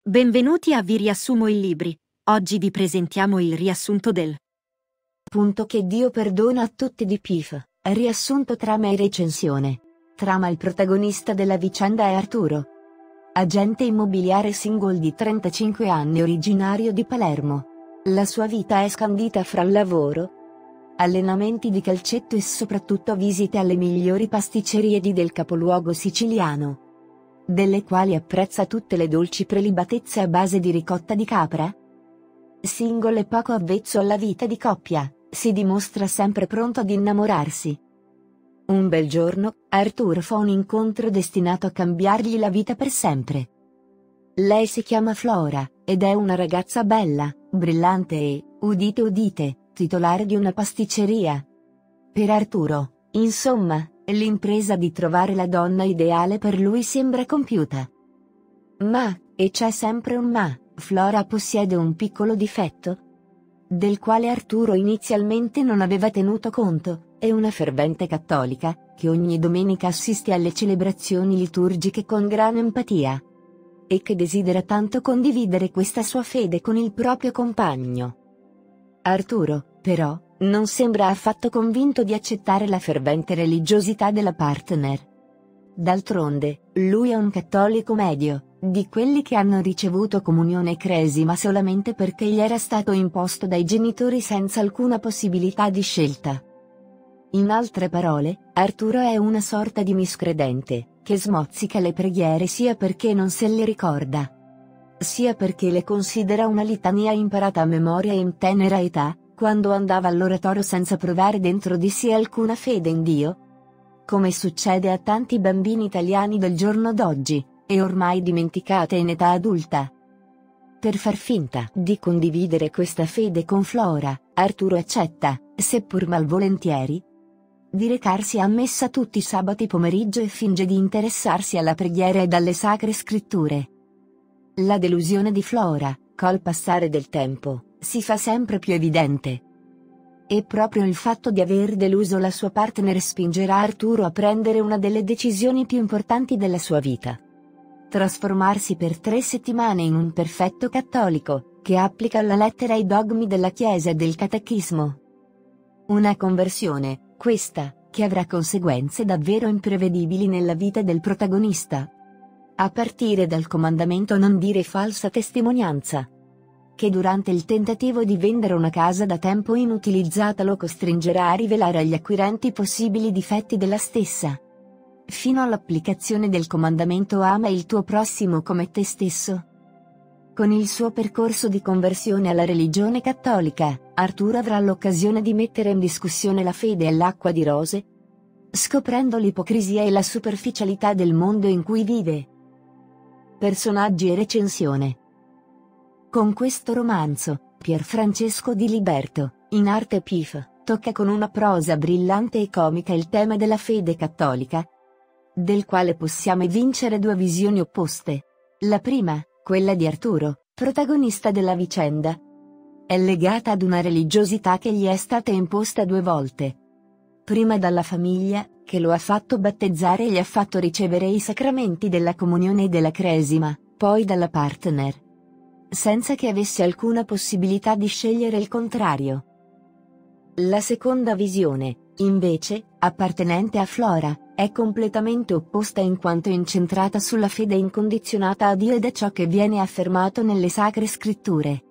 Benvenuti a Vi riassumo i libri. Oggi vi presentiamo il riassunto del Punto che Dio perdona a tutti di Pif. Riassunto trama e recensione. Trama. Il protagonista della vicenda è Arturo, agente immobiliare single di 35 anni originario di Palermo. La sua vita è scandita fra lavoro, allenamenti di calcetto e soprattutto visite alle migliori pasticcerie del capoluogo siciliano, delle quali apprezza tutte le dolci prelibatezze a base di ricotta di capra. Single e poco avvezzo alla vita di coppia, si dimostra sempre pronto ad innamorarsi. Un bel giorno, Arturo fa un incontro destinato a cambiargli la vita per sempre. Lei si chiama Flora, ed è una ragazza bella, brillante e, udite udite, titolare di una pasticceria. Per Arturo, insomma, l'impresa di trovare la donna ideale per lui sembra compiuta. Ma, e c'è sempre un ma, Flora possiede un piccolo difetto, del quale Arturo inizialmente non aveva tenuto conto. È una fervente cattolica, che ogni domenica assiste alle celebrazioni liturgiche con gran empatia, e che desidera tanto condividere questa sua fede con il proprio compagno. Arturo, però, non sembra affatto convinto di accettare la fervente religiosità della partner. D'altronde, lui è un cattolico medio, di quelli che hanno ricevuto comunione cresima solamente perché gli era stato imposto dai genitori senza alcuna possibilità di scelta. In altre parole, Arturo è una sorta di miscredente, che smozzica le preghiere sia perché non se le ricorda, sia perché le considera una litania imparata a memoria in tenera età, quando andava all'oratorio senza provare dentro di sé alcuna fede in Dio, come succede a tanti bambini italiani del giorno d'oggi, e ormai dimenticate in età adulta. Per far finta di condividere questa fede con Flora, Arturo accetta, seppur malvolentieri, di recarsi a messa tutti i sabati pomeriggio e finge di interessarsi alla preghiera e alle sacre scritture. La delusione di Flora, col passare del tempo, si fa sempre più evidente. E proprio il fatto di aver deluso la sua partner spingerà Arturo a prendere una delle decisioni più importanti della sua vita: trasformarsi per 3 settimane in un perfetto cattolico, che applica alla lettera i dogmi della Chiesa e del Catechismo. Una conversione, questa, che avrà conseguenze davvero imprevedibili nella vita del protagonista. A partire dal comandamento non dire falsa testimonianza, che durante il tentativo di vendere una casa da tempo inutilizzata lo costringerà a rivelare agli acquirenti possibili difetti della stessa, fino all'applicazione del comandamento ama il tuo prossimo come te stesso. Con il suo percorso di conversione alla religione cattolica, Arturo avrà l'occasione di mettere in discussione la fede all'acqua di rose, scoprendo l'ipocrisia e la superficialità del mondo in cui vive. Personaggi e recensione. Con questo romanzo, Pierfrancesco Di Liberto, in arte Pif, tocca con una prosa brillante e comica il tema della fede cattolica, del quale possiamo evincere 2 visioni opposte. La prima, quella di Arturo, protagonista della vicenda, è legata ad una religiosità che gli è stata imposta 2 volte. Prima dalla famiglia, che lo ha fatto battezzare e gli ha fatto ricevere i sacramenti della comunione e della cresima, poi dalla partner, senza che avesse alcuna possibilità di scegliere il contrario. La seconda visione, invece, appartenente a Flora, è completamente opposta in quanto incentrata sulla fede incondizionata a Dio ed a ciò che viene affermato nelle sacre scritture.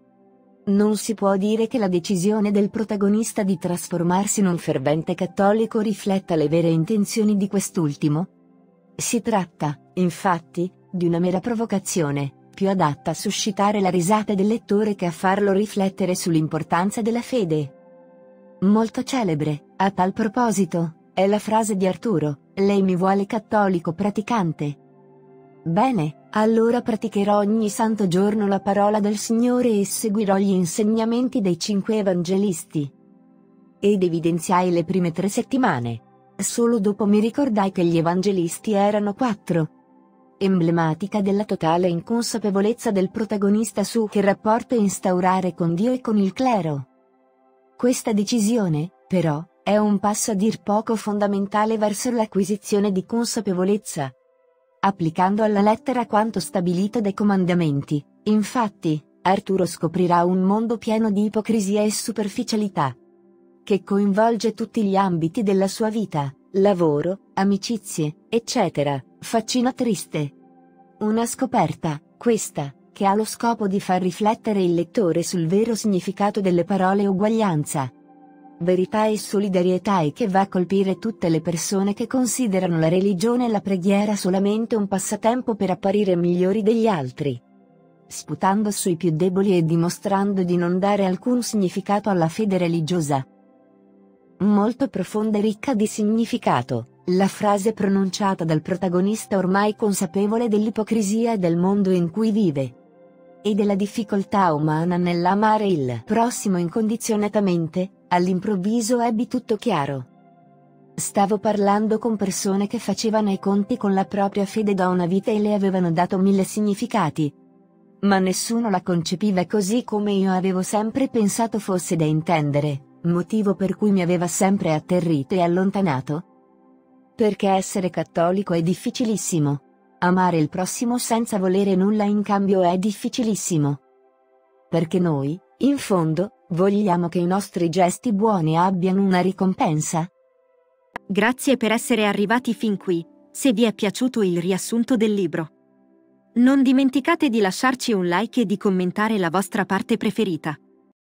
Non si può dire che la decisione del protagonista di trasformarsi in un fervente cattolico rifletta le vere intenzioni di quest'ultimo. Si tratta, infatti, di una mera provocazione, più adatta a suscitare la risata del lettore che a farlo riflettere sull'importanza della fede. Molto celebre, a tal proposito, è la frase di Arturo: "Lei mi vuole cattolico praticante. Bene, allora praticherò ogni santo giorno la parola del Signore e seguirò gli insegnamenti dei 5 evangelisti." Ed evidenziai le prime 3 settimane. Solo dopo mi ricordai che gli evangelisti erano 4. Emblematica della totale inconsapevolezza del protagonista su che rapporto instaurare con Dio e con il clero. Questa decisione, però, è un passo a dir poco fondamentale verso l'acquisizione di consapevolezza. applicando alla lettera quanto stabilito dai comandamenti. Infatti, Arturo scoprirà un mondo pieno di ipocrisia e superficialità, che coinvolge tutti gli ambiti della sua vita, lavoro, amicizie, eccetera. Faccina triste. Una scoperta, questa, che ha lo scopo di far riflettere il lettore sul vero significato delle parole uguaglianza, verità e solidarietà, e che va a colpire tutte le persone che considerano la religione e la preghiera solamente un passatempo per apparire migliori degli altri, sputando sui più deboli e dimostrando di non dare alcun significato alla fede religiosa. Molto profonda e ricca di significato, la frase pronunciata dal protagonista ormai consapevole dell'ipocrisia e del mondo in cui vive, e della difficoltà umana nell'amare il prossimo incondizionatamente, all'improvviso ebbi tutto chiaro. Stavo parlando con persone che facevano i conti con la propria fede da una vita e le avevano dato 1000 significati, ma nessuno la concepiva così come io avevo sempre pensato fosse da intendere, motivo per cui mi aveva sempre atterrito e allontanato. Perché essere cattolico è difficilissimo. Amare il prossimo senza volere nulla in cambio è difficilissimo. Perché noi, in fondo, vogliamo che i nostri gesti buoni abbiano una ricompensa. Grazie per essere arrivati fin qui. Se vi è piaciuto il riassunto del libro, non dimenticate di lasciarci un like e di commentare la vostra parte preferita.